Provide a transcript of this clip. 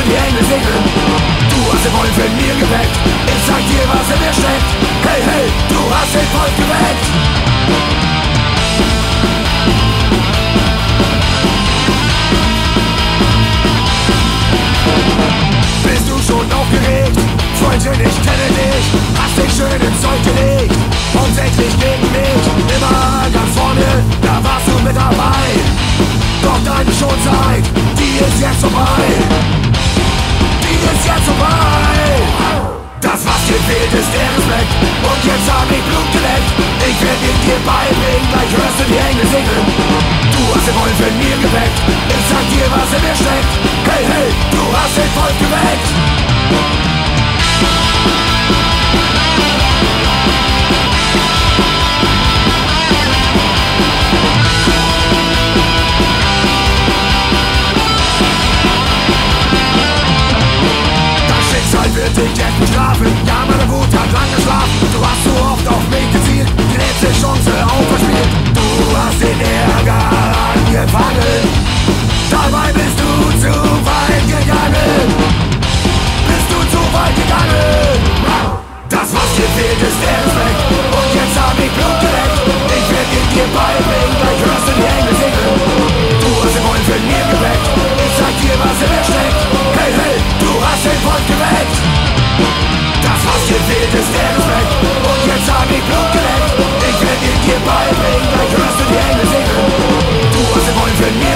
die Engel singen. Du hast den Wolf in mir geweckt, ich sag dir, was in mir steckt. Hey, hey, du hast den Wolf geweckt. Bist du schon aufgeregt? Freundchen, ich kenne dich. Hast dich schön ins Zeug gelegt. Hauptsächlich gegen mich. Immer ganz vorne, da warst du mit dabei. Doch deine Schonzeit, die ist jetzt vorbei. Die ist jetzt vorbei. Das, was dir fehlt, ist der Respekt. Und jetzt hab ich Blut geleckt. Ich werd ihn dir beibringen, gleich hörst du die Engel singen. Du hast den Wolf in mir geweckt, ich sag dir, was in mir steckt. Hey, hey, du hast den Wolf geweckt. Wird dich jetzt bestrafen, ja, meine Wut hat lang geschlafen. Du hast so oft auf mich gezielt, die letzte Chance auch verspielt. Du hast den Ärger angefangen, dabei bist du zu weit gegangen. Bist du zu weit gegangen. Das, was dir fehlt, ist der Respekt. Und jetzt hab ich Blut geleckt. Ich werd ihn dir beibringen, gleich hörst du die Engel singen. Du hast den Wolf in mir geweckt, ich sag dir, was in mir steckt. Hey, hey, du hast den Wolf geweckt. Das, was dir fehlt, ist der Respekt. Und jetzt hab ich Blut geleckt. Ich werd ihn dir beibringen, gleich hörst du die Engel singen. Du hast den Wolf in mir